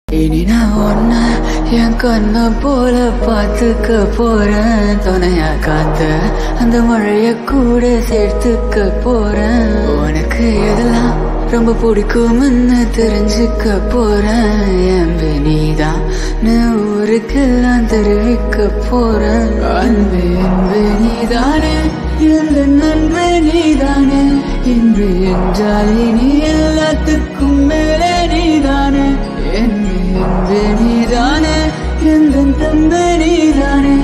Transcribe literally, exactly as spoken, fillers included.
இனி நான் ஒன்ன என் கண்ண போல பார்த்துக்க போறேன். துணையா காத்த அந்த மழைய கூட சேர்த்துக்க போறேன். உனக்கு எதெல்லாம் ரொம்ப பிடிக்கும்னு தெரிஞ்சுக்க போறேன். என் நீதான் ஊருக்கெல்லாம் தெரிவிக்க போறேன். அன்பு அன்பு நீதானே எந்த நண்பு நீதானே. இன்று என்றால் இனி எல்லாத்துக்கும் மேலே நீதானே. என்பு என்பு நீதானே எந்த தம்பு நீதானே.